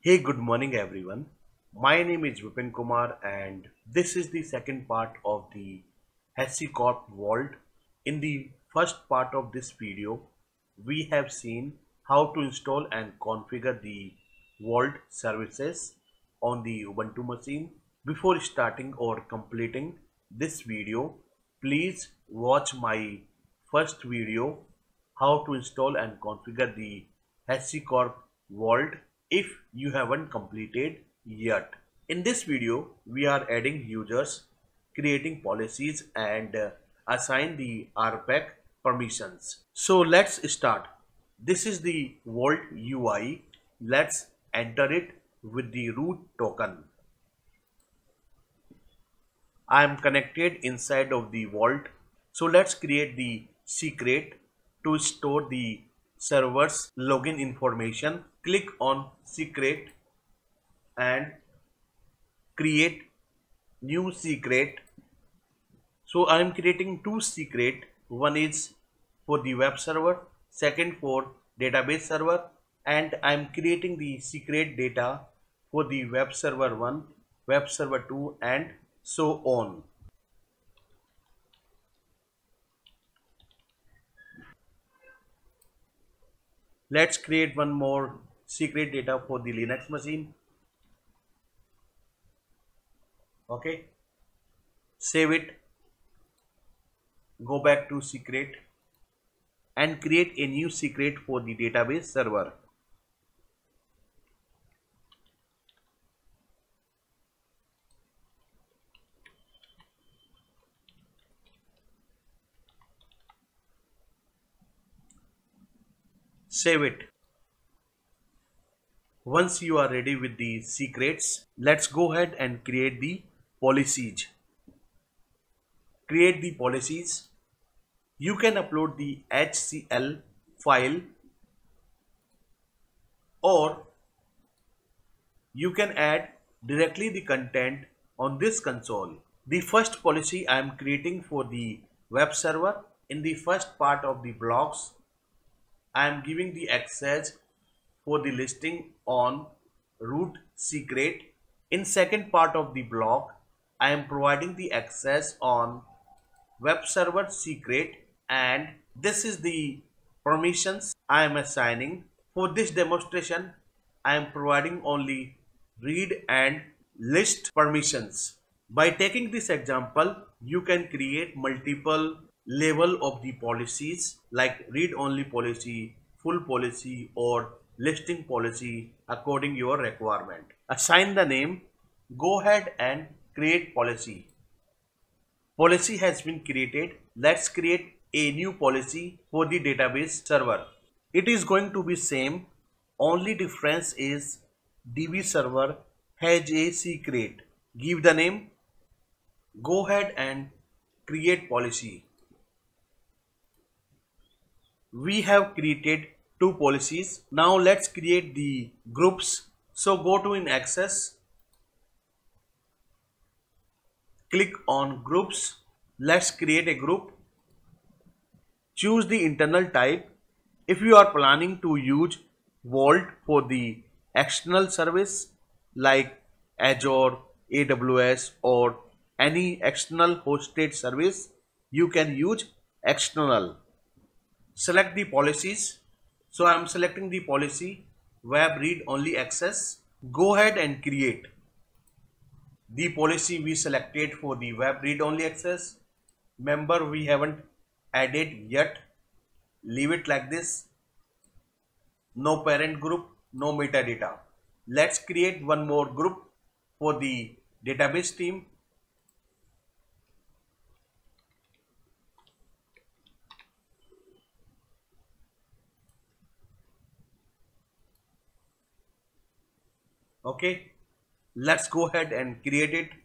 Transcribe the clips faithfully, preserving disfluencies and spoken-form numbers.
Hey, good morning everyone. My name is Vipin Kumar and this is the second part of the HashiCorp Vault. In the first part of this video, we have seen how to install and configure the Vault services on the Ubuntu machine. Before starting or completing this video, please watch my first video how to install and configure the HashiCorp Vault if you haven't completed yet. In this video, we are adding users, creating policies and uh, assign the R P E C permissions. So let's start. This is the Vault U I. Let's enter it with the root token. I am connected inside of the Vault. So let's create the secret to store the server's login information. Click on secret and create new secret. So I am creating two secret. One is for the web server, second for database server, and I am creating the secret data for the web server one, web server two, and so on. Let's create one more secret data for the Linux machine. Okay, save it, go back to secret and create a new secret for the database server. Save it. Once you are ready with the secrets, let's go ahead and create the policies. Create the policies. You can upload the H C L file or you can add directly the content on this console. The first policy I am creating for the web server. In the first part of the blocks, I am giving the access for the listing on root secret. In second part of the block, I am providing the access on web server secret, and this is the permissions I am assigning. For this demonstration, I am providing only read and list permissions. By taking this example, you can create multiple level of the policies like read only policy, full policy, or listing policy according your requirement. Assign the name. Go ahead and create policy. Policy has been created. Let's create a new policy for the database server. It is going to be same. Only difference is D B server has a secret. Give the name. Go ahead and create policy. We have created two policies. Now let's create the groups. So go to in access, click on groups. Let's create a group. Choose the internal type. If you are planning to use Vault for the external service like Azure, A W S, or any external hosted service, you can use external. Select the policies. So I am selecting the policy web read only access. Go ahead and create the policy we selected for the web read only access. Member we haven't added yet. Leave it like this. No parent group, no metadata. Let's create one more group for the database team. Okay, let's go ahead and create it.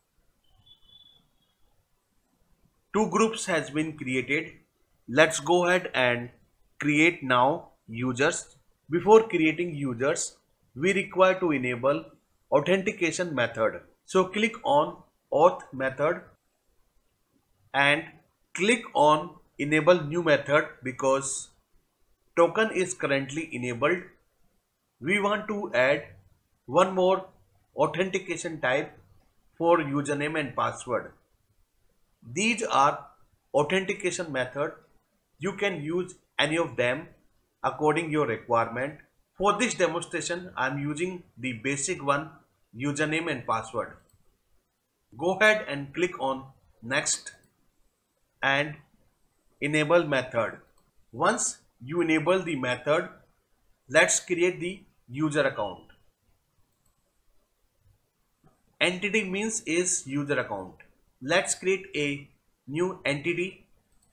Two groups has been created. Let's go ahead and create now users. Before creating users, we require to enable authentication method. So click on auth method and click on enable new method because token is currently enabled. We want to add one more authentication type for username and password. These are authentication method. You can use any of them according your requirement. For this demonstration, I am using the basic one, username and password. Go ahead and click on next and enable method. Once you enable the method, let's create the user account. Entity means is user account. Let's create a new entity.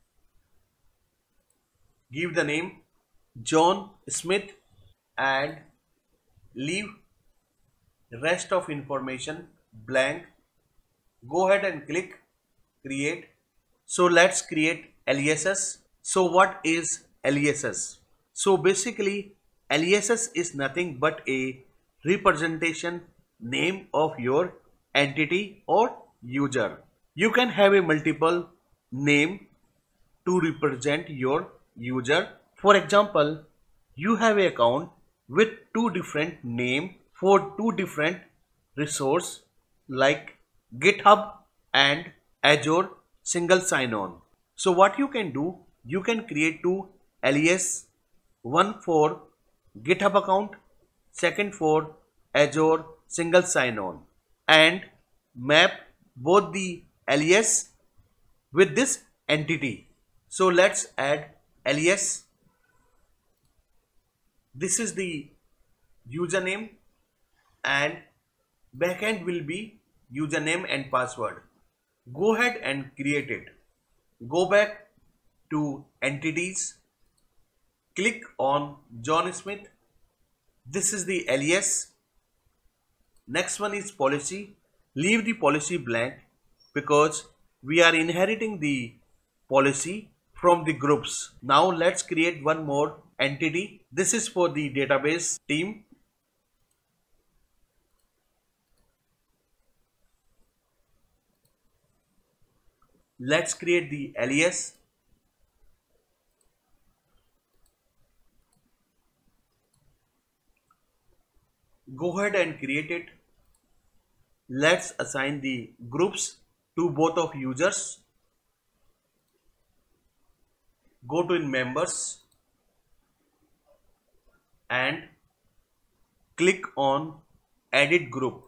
Give the name John Smith and leave rest of information blank. Go ahead and click create. So let's create aliases. So what is aliases? So basically aliases is nothing but a representation name of your entity or user. You can have a multiple name to represent your user. For example, you have an account with two different name for two different resource like GitHub and Azure single sign-on. So what you can do, you can create two alias, one for GitHub account, second for Azure single sign-on, and map both the alias with this entity. So let's add alias. This is the username and backend will be username and password. Go ahead and create it. Go back to entities. Click on John Smith. This is the alias. Next one is policy. Leave the policy blank because we are inheriting the policy from the groups. Now let's create one more entity. This is for the database team. Let's create the alias. Go ahead and create it. Let's assign the groups to both of users. Go to in members and click on edit group.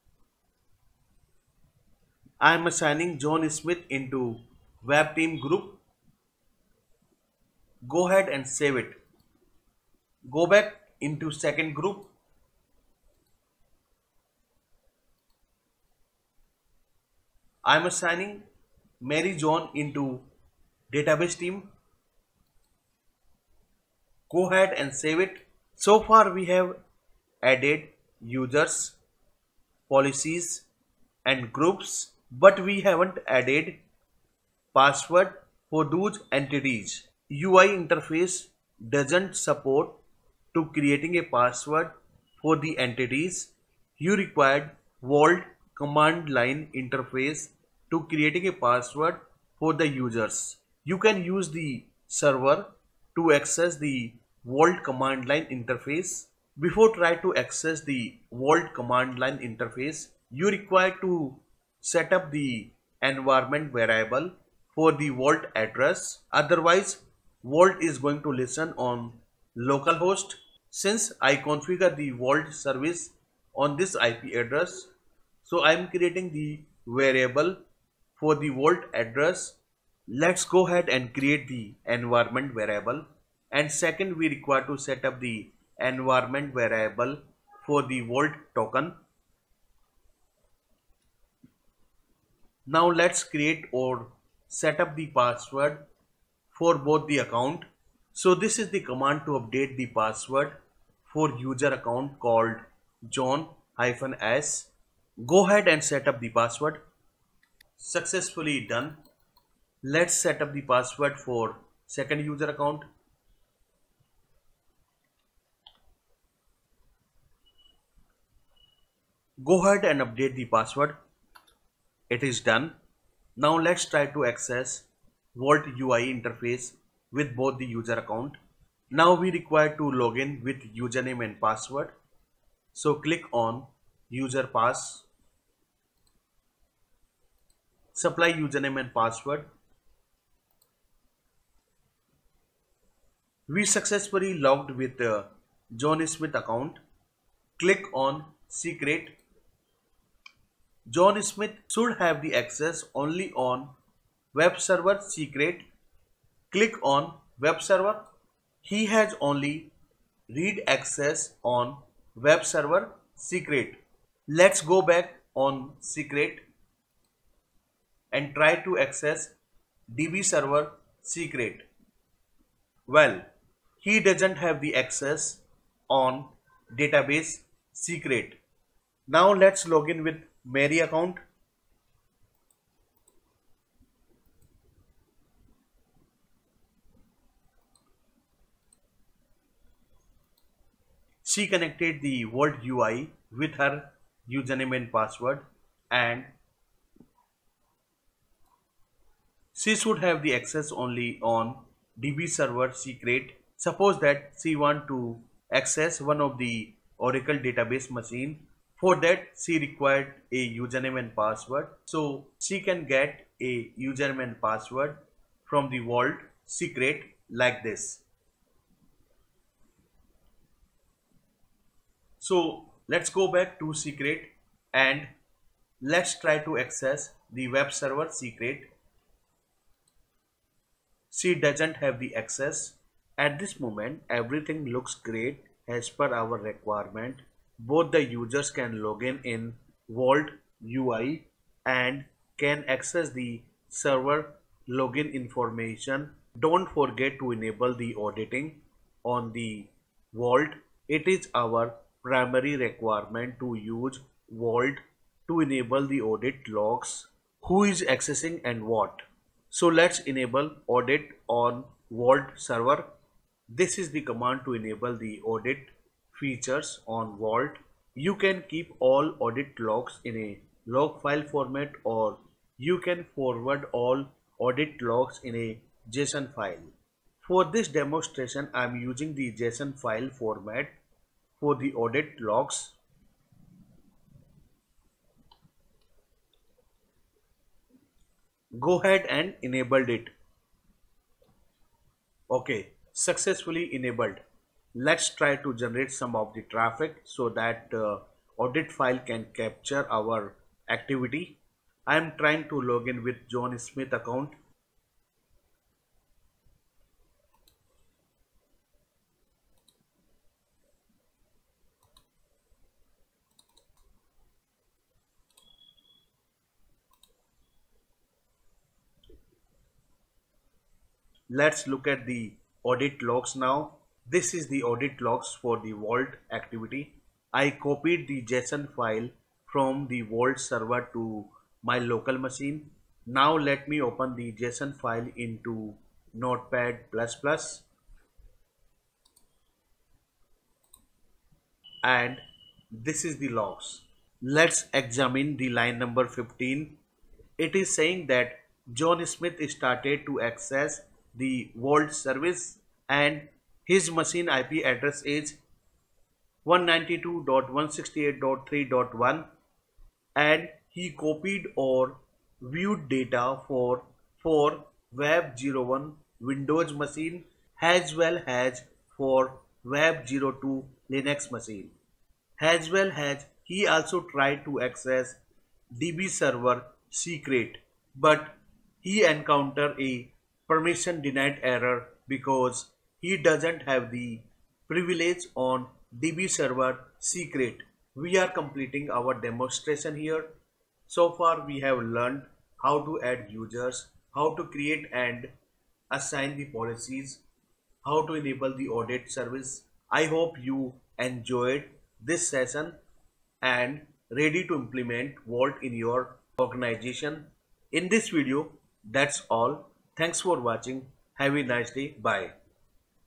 I am assigning John Smith into web team group. Go ahead and save it. Go back into second group. I am assigning Mary John into database team. Go ahead and save it. So far we have added users, policies and groups, but we haven't added password for those entities. U I interface doesn't support to creating a password for the entities. You required Vault command line interface to creating a password for the users. You can use the server to access the Vault command line interface. Before try to access the Vault command line interface, you require to set up the environment variable for the Vault address. Otherwise, Vault is going to listen on localhost. Since I configure the Vault service on this I P address, so I am creating the variable for the Vault address. Let's go ahead and create the environment variable. And second, we require to set up the environment variable for the Vault token. Now let's create or set up the password for both the account. So this is the command to update the password for user account called John-S. Go ahead and set up the password. Successfully done. Let's set up the password for second user account. Go ahead and update the password. It is done. Now let's try to access Vault U I interface with both the user account. Now we require to log in with username and password. So click on user pass, supply username and password. We successfully logged with the John Smith account. Click on secret. John Smith should have the access only on web server secret. Click on web server. He has only read access on web server secret. Let's go back on secret and try to access D B server secret. Well, he doesn't have the access on database secret. Now let's log in with Mary account. She connected the Vault U I with her username and password, and she should have the access only on D B server secret. Suppose that she want to access one of the Oracle database machine. For that she required a username and password. So she can get a username and password from the Vault secret like this. So let's go back to secret and let's try to access the web server secret. She doesn't have the access. At this moment, everything looks great as per our requirement. Both the users can log in in Vault U I and can access the server login information. Don't forget to enable the auditing on the Vault. It is our primary requirement to use Vault to enable the audit logs, who is accessing and what. So let's enable audit on Vault server. This is the command to enable the audit features on Vault. You can keep all audit logs in a log file format, or you can forward all audit logs in a JSON file. For this demonstration, I am using the JSON file format for the audit logs. Go ahead and enabled it. Okay, successfully enabled. Let's try to generate some of the traffic so that uh, audit file can capture our activity. I am trying to log in with John Smith account. Let's look at the audit logs now. This is the audit logs for the Vault activity. I copied the JSON file from the Vault server to my local machine. Now let me open the JSON file into Notepad plus plus, and this is the logs. Let's examine the line number fifteen. It is saying that John Smith started to access the Vault service and his machine I P address is one ninety-two dot one sixty-eight dot three dot one, and he copied or viewed data for for Web zero one Windows machine as well as for Web zero two Linux machine. As well as he also tried to access D B server secret, but he encountered a permission denied error because he doesn't have the privilege on D B server secret. We are completing our demonstration here. So far we have learned how to add users, how to create and assign the policies, how to enable the audit service. I hope you enjoyed this session and ready to implement Vault in your organization. In this video, that's all. Thanks for watching. Have a nice day. Bye.